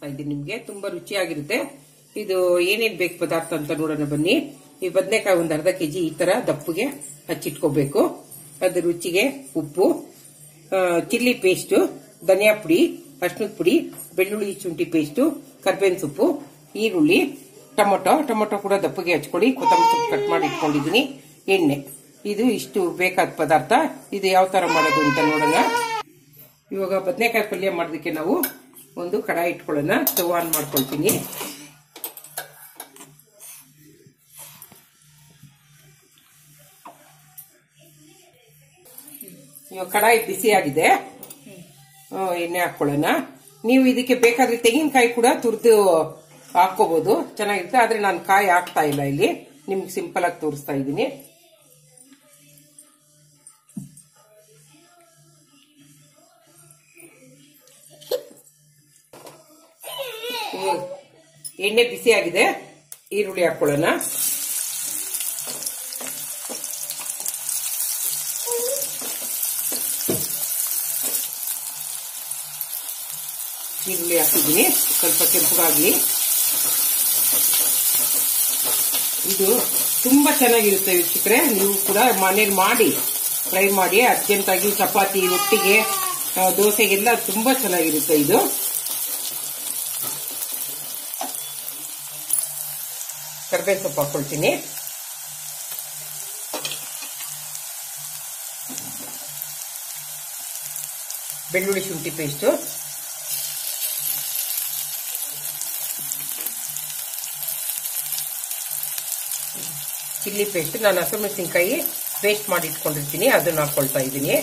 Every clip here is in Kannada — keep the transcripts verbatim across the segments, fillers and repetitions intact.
ತೋರಿಸ್ತಾ ಇದ್ದೀನಿ ನಿಮ್ಗೆ. ತುಂಬಾ ರುಚಿಯಾಗಿರುತ್ತೆ. ಇದು ಏನೇನ್ ಬೇಕು ಪದಾರ್ಥ ಅಂತ ನೋಡೋಣ ಬನ್ನಿ. ಈ ಬದನೆಕಾಯಿ ಒಂದ್ ಅರ್ಧ ಕೆಜಿ ಈ ತರ ದಪ್ಪಗೆ ಹಚ್ಚಿಟ್ಕೋಬೇಕು. ಅದ್ರ ರುಚಿಗೆ ಉಪ್ಪು, ಚಿಲ್ಲಿ ಪೇಸ್ಟ್, ಧನಿಯಾ ಪುಡಿ, ಅರ್ಶಿನದ ಪುಡಿ, ಬೆಳ್ಳುಳ್ಳಿ ಶುಂಠಿ ಪೇಸ್ಟ್, ಕರ್ಬೇವಿನ ಸೊಪ್ಪು, ಈರುಳ್ಳಿ, ಟೊಮೊಟೊ ಟೊಮೊಟೊ ಕೂಡ ದಪ್ಪಗೆ ಹಚ್ಕೊಳ್ಳಿ. ಕೊತ್ತಂಬರಿ ಸೊಪ್ಪು ಕಟ್ ಮಾಡಿ ಇಟ್ಕೊಂಡಿದೀನಿ. ಎಣ್ಣೆ. ಇದು ಇಷ್ಟು ಬೇಕಾದ ಪದಾರ್ಥ. ಇದು ಯಾವ ತರ ಮಾಡೋದು ಅಂತ ನೋಡೋಣ. ಇವಾಗ ಬದನೆಕಾಯಿ ಪಲ್ಯ ಮಾಡೋದಕ್ಕೆ ನಾವು ಒಂದು ಕಡಾಯಿ ಇಟ್ಕೊಳ್ಳೋಣ. ಸ್ಟವ್ ಆನ್ ಮಾಡ್ಕೊಳ್ತೀನಿ. ಇವಾಗ ಕಡಾಯಿ ಬಿಸಿ ಆಗಿದೆ. ಎಣ್ಣೆ ಹಾಕೊಳ್ಳೋಣ. ನೀವು ಇದಕ್ಕೆ ಬೇಕಾದ್ರೆ ತೆಂಗಿನಕಾಯಿ ಕೂಡ ತುರಿದು ಹಾಕೋಬಹುದು, ಚೆನ್ನಾಗಿರುತ್ತೆ. ಆದ್ರೆ ನಾನು ಕಾಯಿ ಹಾಕ್ತಾ ಇಲ್ಲ ಇಲ್ಲಿ, ನಿಮ್ಗೆ ಸಿಂಪಲ್ ಆಗಿ ತೋರಿಸ್ತಾ ಇದ್ದೀನಿ. ಎಣ್ಣೆ ಬಿಸಿ ಆಗಿದೆ. ಈರುಳ್ಳಿ ಹಾಕೊಳ್ಳೋಣ. ಈರುಳ್ಳಿ ಹಾಕಿದ್ದೀನಿ, ಸ್ವಲ್ಪ ಕೆಂಪಗಾಗ್ಲಿ. ಇದು ತುಂಬಾ ಚೆನ್ನಾಗಿರುತ್ತೆ ವೀಕ್ಷಕರೇ. ನೀವು ಕೂಡ ಮನೇಲಿ ಮಾಡಿ ಟ್ರೈ ಮಾಡಿ. ಅರ್ಜೆಂಟ್ ಆಗಿ ಚಪಾತಿ, ರೊಟ್ಟಿಗೆ, ದೋಸೆಗೆಲ್ಲ ತುಂಬಾ ಚೆನ್ನಾಗಿರುತ್ತೆ ಇದು. ಕರ್ಬೇವಿನ ಸೊಪ್ಪು ಹಾಕೊಳ್ತೀನಿ. ಬೆಳ್ಳುಳ್ಳಿ ಶುಂಠಿ ಪೇಸ್ಟ್, ಚಿಲ್ಲಿ ಪೇಸ್ಟ್. ನಾನು ಹಸಿಮೆಣಸಿನಕಾಯಿ ಪೇಸ್ಟ್ ಮಾಡಿ ಇಟ್ಕೊಂಡಿರ್ತೀನಿ, ಅದನ್ನ ಹಾಕೊಳ್ತಾ ಇದ್ದೀನಿ.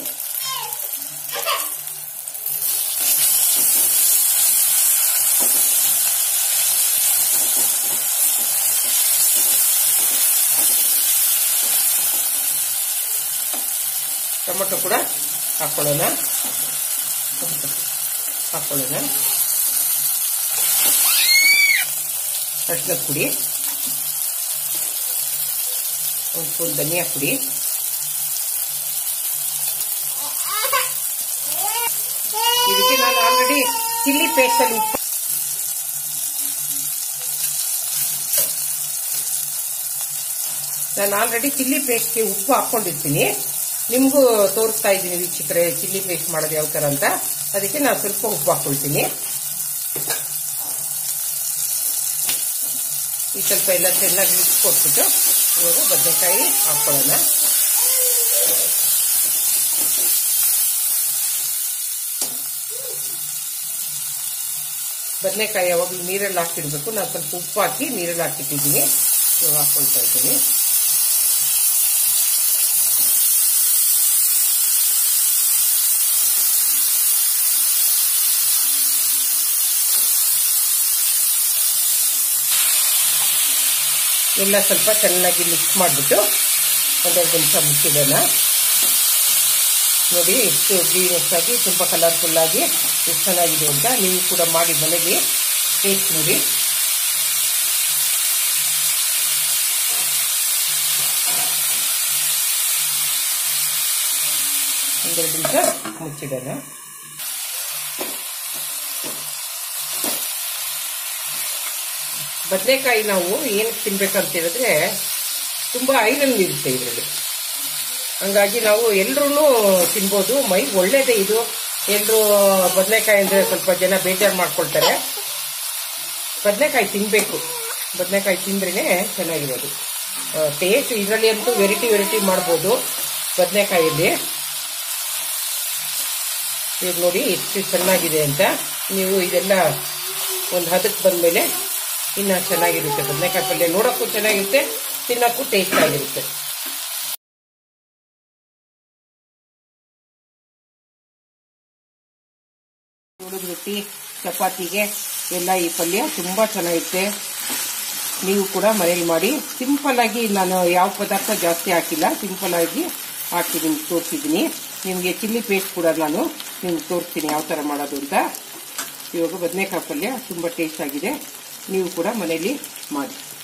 ಟೊಮೊಟೊ ಕೂಡ ಹಾಕೊಳ್ಳೋಣ ಹಾಕೊಳ್ಳೋಣ ಅರಿಶಿನದ ಪುಡಿ, ಒಂದು ಸ್ಪೂನ್ ಧನಿಯಾ ಪುಡಿ, ಇದಕ್ಕೆ ನಾನು ಆಲ್ರೆಡಿ ಚಿಲ್ಲಿ ಪೇಸ್ಟ್ ಅಲ್ಲಿ ಉಪ್ಪು ನಾನು ಆಲ್ರೆಡಿ ಚಿಲ್ಲಿ ಪೇಸ್ಟ್ಗೆ ಉಪ್ಪು ಹಾಕೊಂಡಿರ್ತೀನಿ. ನಿಮ್ಗೂ ತೋರಿಸ್ತಾ ಇದ್ದೀನಿ ವೀಕ್ಷಕರೇ ಚಿಲ್ಲಿ ಪೇಸ್ಟ್ ಮಾಡೋದು ಯಾವ ತರ ಅಂತ. ಅದಕ್ಕೆ ನಾನು ಸ್ವಲ್ಪ ಉಪ್ಪು ಹಾಕೊಳ್ತೀನಿ. ಈ ಸ್ವಲ್ಪ ಎಲ್ಲ ಚೆನ್ನಾಗಿ ಮಿಕ್ಸ್ ಕೊಟ್ಬಿಟ್ಟು ಇವಾಗ ಬದನೆಕಾಯಿ ಹಾಕೊಳ್ಳೋಣ. ಬದನೆಕಾಯಿ ಯಾವಾಗಲೂ ನೀರಲ್ಲಿ ಹಾಕಿಡ್ಬೇಕು. ನಾನು ಸ್ವಲ್ಪ ಉಪ್ಪು ಹಾಕಿ ನೀರಲ್ಲಿ ಹಾಕಿಟ್ಟಿದ್ದೀನಿ. ಇವಾಗ ಹಾಕೊಳ್ತಾ ಇದ್ದೀನಿ. ಎಲ್ಲ ಸ್ವಲ್ಪ ಚೆನ್ನಾಗಿ ಮಿಕ್ಸ್ ಮಾಡಿಬಿಟ್ಟು ಒಂದೆರಡು ನಿಮಿಷ ಮುಚ್ಚಿಡೋಣ. ನೋಡಿ ಎಷ್ಟು ಗ್ರೀನಿಶ್ ಆಗಿ ತುಂಬ ಕಲರ್ಫುಲ್ ಆಗಿ ಎಷ್ಟು ಚೆನ್ನಾಗಿದೆ ಅಂತ. ನೀವು ಕೂಡ ಮಾಡಿ ಮನೆಯಲ್ಲಿ ಟೇಸ್ಟ್ ನೋಡಿ. ಒಂದೆರಡು ನಿಮಿಷ ಮುಚ್ಚಿಡೋಣ. ಬದನೆಕಾಯಿ ನಾವು ಏನಕ್ಕೆ ತಿನ್ಬೇಕಂತ ಹೇಳಿದ್ರೆ ತುಂಬಾ ಐರನ್ ಇರುತ್ತೆ ಇದರಲ್ಲಿ. ಹಂಗಾಗಿ ನಾವು ಎಲ್ಲರೂ ತಿನ್ಬೋದು, ಮೈ ಒಳ್ಳೇದೇ ಇದು. ಎಲ್ಲರೂ ಬದನೆಕಾಯಿ ಅಂದ್ರೆ ಸ್ವಲ್ಪ ಜನ ಬೇಜಾರು ಮಾಡ್ಕೊಳ್ತಾರೆ. ಬದನೆಕಾಯಿ ತಿನ್ಬೇಕು. ಬದನೆಕಾಯಿ ತಿಂದ್ರೇನೆ ಚೆನ್ನಾಗಿರೋದು. ಟೇಸ್ಟ್ ಇದರಲ್ಲಿ ಅಂತೂ ವೆರೈಟಿ ವೆರೈಟಿ ಮಾಡ್ಬೋದು ಬದನೆಕಾಯಲ್ಲಿ. ಈಗ ನೋಡಿ ಎಷ್ಟು ಚೆನ್ನಾಗಿದೆ ಅಂತ. ನೀವು ಇದೆಲ್ಲ ಒಂದು ಹದಕ್ಕೆ ಬಂದ್ಮೇಲೆ ಇನ್ನ ಚೆನ್ನಾಗಿರುತ್ತೆ. ಬದನೆಕಾಯಿ ಪಲ್ಯ ನೋಡಕ್ಕೂ ಚೆನ್ನಾಗಿರುತ್ತೆ, ತಿನ್ನಕ್ಕೂ ಟೇಸ್ಟ್ ಆಗಿರುತ್ತೆ. ಜೋಳದ ರೊಟ್ಟಿ, ಚಪಾತಿಗೆ ಎಲ್ಲ ಈ ಪಲ್ಯ ತುಂಬಾ ಚೆನ್ನಾಗಿರುತ್ತೆ. ನೀವು ಕೂಡ ಮನೇಲಿ ಮಾಡಿ. ಸಿಂಪಲ್ ಆಗಿ ನಾನು ಯಾವ ಪದಾರ್ಥ ಜಾಸ್ತಿ ಹಾಕಿಲ್ಲ, ಸಿಂಪಲ್ ಆಗಿ ಹಾಕಿ ನಿಮ್ಗೆ ತೋರಿಸಿದ್ದೀನಿ. ನಿಮಗೆ ಚಿಲ್ಲಿ ಪೇಸ್ಟ್ ಕೂಡ ನಾನು ನಿಮ್ಗೆ ತೋರಿಸ್ತೀನಿ ಯಾವ ತರ ಮಾಡೋದು ಅಂತ. ಇವಾಗ ಬದನೆಕಾಯಿ ಪಲ್ಯ ತುಂಬಾ ಟೇಸ್ಟ್ ಆಗಿದೆ. ನೀವು ಕೂಡ ಮನೆಯಲ್ಲಿ ಮಾಡಿ.